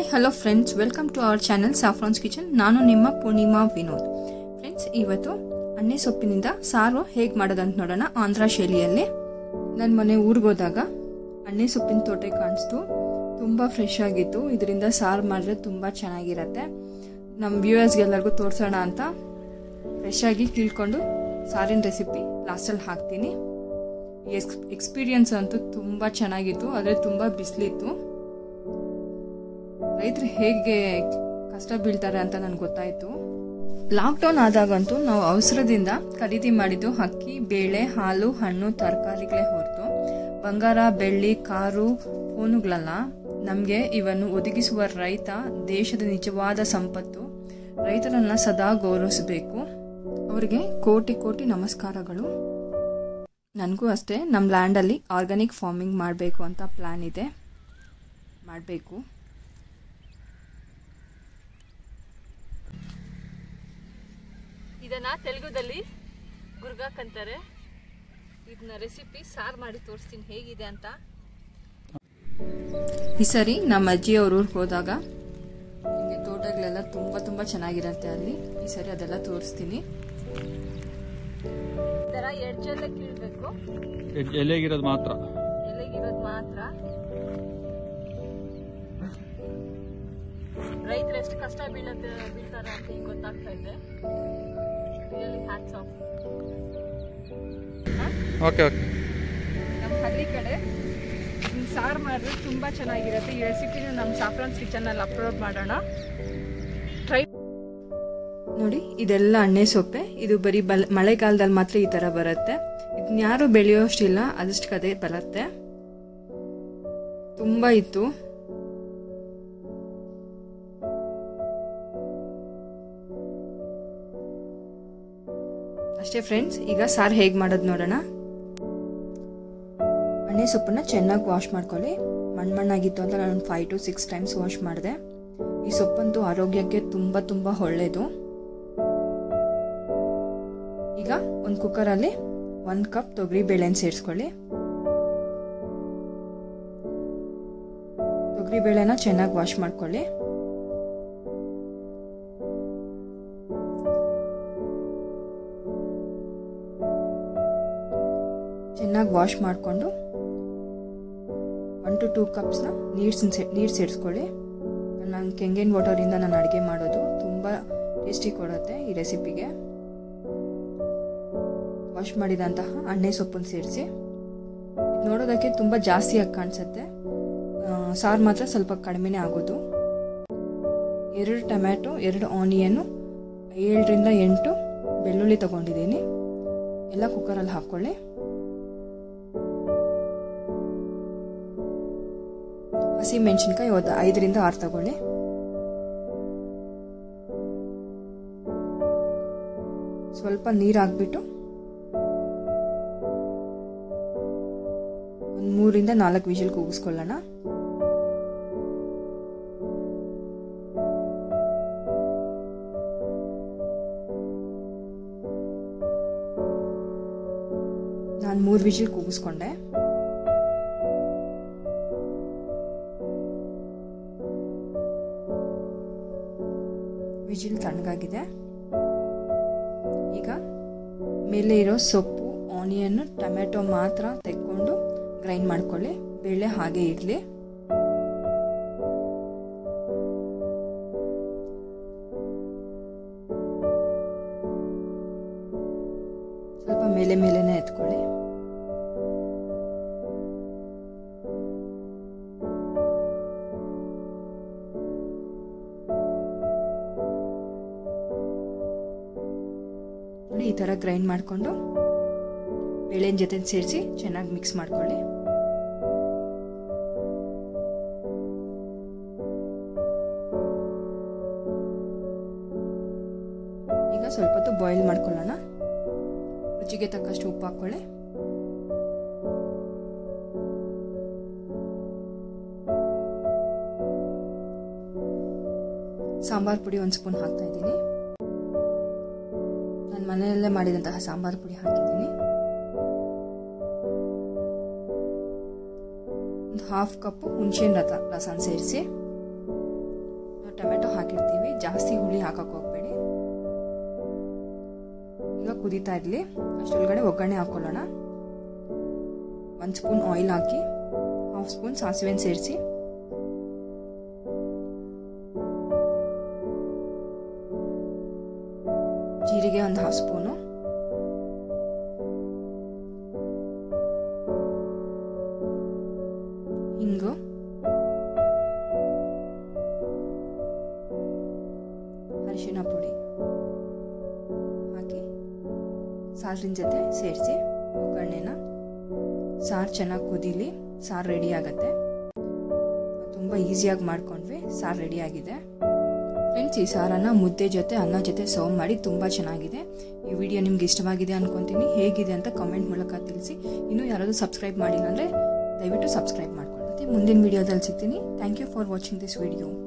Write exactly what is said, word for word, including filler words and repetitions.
Hi hello friends, welcome to our channel Saffron's kitchen. ನಾನು ನಿಮ್ಮ Purnima Vinod. Friends, ಇವತ್ತು ಅಣ್ಣೆ ಸೊಪ್ಪಿನಿಂದ ಸಾರು ಹೇಗೆ ಮಾಡೋದಂತ ನೋಡೋಣ ಆಂಧ್ರ ಶೈಲಿಯಲ್ಲಿ. ನನ್ನ ಮನೆ ಊರಿಗೆ ಹೋದಾಗ ಅಣ್ಣೆ ಸೊಪ್ಪಿನ ತೋಟ ಕಾಣಿಸ್ತು, ತುಂಬ ಫ್ರೆಶ್ ಆಗಿತ್ತು. ಇದರಿಂದ ಸಾರು ಮಾಡಿದ್ರೆ ತುಂಬ ಚೆನ್ನಾಗಿರತ್ತೆ. ನಮ್ಮ ವ್ಯೂವರ್ಸ್ಗೆಲ್ಲರಿಗೂ ತೋರಿಸೋಣ ಅಂತ ಫ್ರೆಶ್ ಆಗಿ ಕೀಳ್ಕೊಂಡು ಸಾರಿನ ರೆಸಿಪಿ ಲಾಸ್ಟಲ್ಲಿ ಹಾಕ್ತೀನಿ. ಎಕ್ಸ್ ಎಕ್ಸ್ಪೀರಿಯನ್ಸ್ ಅಂತೂ ತುಂಬ ಚೆನ್ನಾಗಿತ್ತು, ಆದರೆ ತುಂಬ ಬಿಸಿಲಿತ್ತು. ರೈತರು ಹೇಗೆ ಕಷ್ಟ ಬೀಳ್ತಾರೆ ಅಂತ ನನಗೆ ಗೊತ್ತಾಯಿತು. ಲಾಕ್ಡೌನ್ ಆದಾಗಂತೂ ನಾವು ಅವಸರದಿಂದ ಖರೀದಿ ಮಾಡಿದ್ದು ಅಕ್ಕಿ, ಬೇಳೆ, ಹಾಲು, ಹಣ್ಣು, ತರಕಾರಿಗಳೇ ಹೊರತು ಬಂಗಾರ, ಬೆಳ್ಳಿ, ಕಾರು, ಫೋನುಗಳಲ್ಲ. ನಮಗೆ ಇವನ್ನು ಒದಗಿಸುವ ರೈತ ದೇಶದ ನಿಜವಾದ ಸಂಪತ್ತು. ರೈತರನ್ನ ಸದಾ ಗೌರವಿಸಬೇಕು. ಅವರಿಗೆ ಕೋಟಿ ಕೋಟಿ ನಮಸ್ಕಾರಗಳು. ನನಗೂ ಅಷ್ಟೇ ನಮ್ಮ ಲ್ಯಾಂಡಲ್ಲಿ ಆರ್ಗ್ಯಾನಿಕ್ ಫಾರ್ಮಿಂಗ್ ಮಾಡಬೇಕು ಅಂತ ಪ್ಲ್ಯಾನ್ ಇದೆ, ಮಾಡಬೇಕು. ಇದನ್ನ ತೆಲುಗುದಲ್ಲಿ ಗುರ್ಗಾಕ್ ಅಂತಾರೆ. ಇದನ್ನ ರೆಸಿಪಿ ಸಾರು ಮಾಡಿ ತೋರಿಸ್ತೀನಿ ಹೇಗಿದೆ ಅಂತ. ಈ ಸರಿ ನಮ್ಮ ಅಜ್ಜಿ ಅವ್ರ ಊರಿಗೆ ಹೋದಾಗ ನಿಮಗೆ ತೋಟಗಳೆಲ್ಲ ತುಂಬ ತುಂಬ ಚೆನ್ನಾಗಿರುತ್ತೆ ಅಲ್ಲಿ. ಈ ಸರಿ ಅದೆಲ್ಲ ತೋರಿಸ್ತೀನಿ. ಈ ಥರ ಎಡ್ಜಲ್ಲೇ ಕೀಳ್ಬೇಕು, ಎಲೆಗಿರೋದು ಮಾತ್ರ ಎಲೆಗಿರೋದು ಮಾತ್ರ. ರೈತರು ಎಷ್ಟು ಕಷ್ಟ ಬೀಳತ್ತೆ ಬೀಳ್ತಾರೆ ಅಂತ ಈಗ ಗೊತ್ತಾಗ್ತಾ ಇದೆ. ಓಕೆ ಓಕೆ ನಮ್ಮ ಹಳ್ಳಿ ಕಡೆ ಸಾರು ಮಾಡಿದ್ರೆ ತುಂಬ ಚೆನ್ನಾಗಿರುತ್ತೆ. ಈ ರೆಸಿಪಿನ ನಮ್ಮ ಸಾಫ್ರಾನ್ಸ್ ಕಿಚನಲ್ಲಿ ಅಪ್ಲೋಡ್ ಮಾಡೋಣ, ಟ್ರೈ ನೋಡಿ. ಇದೆಲ್ಲ ಅಣ್ಣೆ ಸೊಪ್ಪೆ. ಇದು ಬರೀ ಬಲ್ ಮಳೆಗಾಲದಲ್ಲಿ ಮಾತ್ರ ಈ ಥರ ಬರುತ್ತೆ. ಇದನ್ನ ಯಾರು ಬೆಳೆಯೋಷ್ಟಿಲ್ಲ, ಅದಷ್ಟು ಕದೆ ಬರುತ್ತೆ. ತುಂಬ ಇತ್ತು. ಅಷ್ಟೇ ಫ್ರೆಂಡ್ಸ್, ಈಗ ಸಾರು ಹೇಗೆ ಮಾಡೋದು ನೋಡೋಣ. ಅಣ್ಣೆ ಸೊಪ್ಪನ್ನ ಚೆನ್ನಾಗಿ ವಾಶ್ ಮಾಡ್ಕೊಳ್ಳಿ. ಮಣ್ಣು ಮಣ್ಣಾಗಿತ್ತು ಅಂತ ನಾನು five to six times wash ಮಾಡಿದೆ. ಈ ಸೊಪ್ಪಂತೂ ಆರೋಗ್ಯಕ್ಕೆ ತುಂಬ ತುಂಬ ಒಳ್ಳೆಯದು. ಈಗ ಒಂದು ಕುಕ್ಕರಲ್ಲಿ ಒಂದು ಕಪ್ ತೊಗರಿ ಬೇಳೆನ ಸೇರಿಸ್ಕೊಳ್ಳಿ. ತೊಗರಿ ಬೇಳೆನ ಚೆನ್ನಾಗಿ ವಾಶ್ ಮಾಡ್ಕೊಳ್ಳಿ. ಚೆನ್ನಾಗಿ ವಾಶ್ ಮಾಡಿಕೊಂಡು ಒನ್ ಟು ಟೂ ಕಪ್ಸ್ನ ನೀರು ನೀರು ಸೇರಿಸ್ಕೊಳ್ಳಿ. ನಾನು ಕೆಂಗೇನ್ ವಾಟರಿಂದ ನಾನು ಅಡುಗೆ ಮಾಡೋದು, ತುಂಬ ಟೇಸ್ಟಿ ಕೊಡುತ್ತೆ ಈ ರೆಸಿಪಿಗೆ. ವಾಶ್ ಮಾಡಿದಂತಹ ಅಣ್ಣೆ ಸೊಪ್ಪನ್ನು ಸೇರಿಸಿ. ಇದು ನೋಡೋದಕ್ಕೆ ತುಂಬ ಜಾಸ್ತಿಯಾಗಿ ಕಾಣಿಸುತ್ತೆ, ಸಾರು ಮಾತ್ರ ಸ್ವಲ್ಪ ಕಡಿಮೆನೇ ಆಗೋದು. ಎರಡು ಟೊಮ್ಯಾಟೊ, ಎರಡು ಆನಿಯನ್ನು, ಏಳರಿಂದ ಎಂಟು ಬೆಳ್ಳುಳ್ಳಿ ತಗೊಂಡಿದ್ದೀನಿ. ಎಲ್ಲ ಕುಕ್ಕರಲ್ಲಿ ಹಾಕ್ಕೊಳ್ಳಿ. ಹಸಿ ಮೆಣಸಿನ್ಕಾಯಿ ಒಂದು ಐದರಿಂದ ಆರು ತಗೊಳ್ಳಿ. ಸ್ವಲ್ಪ ನೀರು ಹಾಕ್ಬಿಟ್ಟು ಒಂದು ಮೂರಿಂದ ನಾಲ್ಕು ವಿಷಲ್ ಕೂಗಿಸ್ಕೊಳ್ಳೋಣ. ನಾನು ಮೂರು ವಿಷಲ್ ಕೂಗಿಸ್ಕೊಂಡೆ. ವಿಜಿಲ್ ತಣ್ಣಗಾಗಿದೆ. ಈಗ ಮೇಲೆ ಇರೋ ಸೊಪ್ಪು, ಆನಿಯನ್, ಟೊಮೆಟೊ ಮಾತ್ರ ತೆಕ್ಕೊಂಡು ಗ್ರೈಂಡ್ ಮಾಡ್ಕೊಳ್ಳಿ. ಬೇಳೆ ಹಾಗೆ ಇರಲಿ. ಸ್ವಲ್ಪ ಮೇಲೆ ಮೇಲೆನೆ ಎತ್ಕೊಳ್ಳಿ. ಈ ಥರ ಗ್ರೈಂಡ್ ಮಾಡಿಕೊಂಡು ಬೇಳೆನ ಜೊತೆ ಸೇರಿಸಿ ಚೆನ್ನಾಗಿ ಮಿಕ್ಸ್ ಮಾಡ್ಕೊಳ್ಳಿ. ಈಗ ಸ್ವಲ್ಪ ಹೊತ್ತು ಬಾಯ್ಲ್ ಮಾಡ್ಕೊಳ್ಳೋಣ. ರುಚಿಗೆ ತಕ್ಕಷ್ಟು ಉಪ್ಪು ಹಾಕ್ಕೊಳ್ಳಿ. ಸಾಂಬಾರ್ ಪುಡಿ ಒಂದು ಸ್ಪೂನ್ ಹಾಕ್ತಾ ಇದ್ದೀನಿ. ಮನೆಯಲ್ಲೇ ಮಾಡಿದಂತಹ ಸಾಂಬಾರು ಪುಡಿ ಹಾಕಿದ್ದೀನಿ. ಒಂದು ಹಾಫ್ ಕಪ್ ಹುಣಸೆಹಣ್ಣು ರಸ ರಸನ ಸೇರಿಸಿ ಟೊಮೆಟೊ ಹಾಕಿರ್ತೀವಿ, ಜಾಸ್ತಿ ಹುಳಿ ಹಾಕಕ್ಕೆ ಹೋಗ್ಬೇಡಿ. ಈಗ ಕುದೀತಾ ಇರಲಿ, ಅಷ್ಟೊಳಗಡೆ ಒಗ್ಗರಣೆ ಹಾಕೊಳ್ಳೋಣ. ಒಂದು ಸ್ಪೂನ್ ಆಯಿಲ್ ಹಾಕಿ, ಹಾಫ್ ಸ್ಪೂನ್ ಸಾಸಿವೆನ ಸೇರಿಸಿ, ಜೀರಿಗೆ ಒಂದು ಹಾಫ್ ಸ್ಪೂನು, ಹಿಂಗು, ಅರಿಶಿನ ಪುಡಿ ಹಾಕಿ ಸಾರಿನ ಜೊತೆ ಸೇರಿಸಿ ಒಗ್ಗರಣೆನ. ಸಾರು ಚೆನ್ನಾಗಿ ಕುದೀಲಿ, ಸಾರು ರೆಡಿ ಆಗುತ್ತೆ. ತುಂಬ ಈಸಿಯಾಗಿ ಮಾಡ್ಕೊಂಡ್ವಿ, ಸಾರು ರೆಡಿ ಆಗಿದೆ. ಫ್ರೆಂಡ್ಸ್, ಈ ಸಾರನ್ನು ಮುದ್ದೆ ಜೊತೆ ಅನ್ನ ಜೊತೆ ಸರ್ವ್ ಮಾಡಿ ತುಂಬ ಚೆನ್ನಾಗಿದೆ. ಈ ವಿಡಿಯೋ ನಿಮ್ಗೆ ಇಷ್ಟವಾಗಿದೆ ಅನ್ಕೊತೀನಿ. ಹೇಗಿದೆ ಅಂತ ಕಮೆಂಟ್ ಮೂಲಕ ತಿಳಿಸಿ. ಇನ್ನೂ ಯಾರಾದರೂ ಸಬ್ಸ್ಕ್ರೈಬ್ ಮಾಡಿಲ್ಲ ಅಂದರೆ ದಯವಿಟ್ಟು ಸಬ್ಸ್ಕ್ರೈಬ್ ಮಾಡ್ಕೊಳ್ಳಿ. ಮುಂದಿನ ವಿಡಿಯೋದಲ್ಲಿ ಸಿಗ್ತೀನಿ. Thank you for watching this video.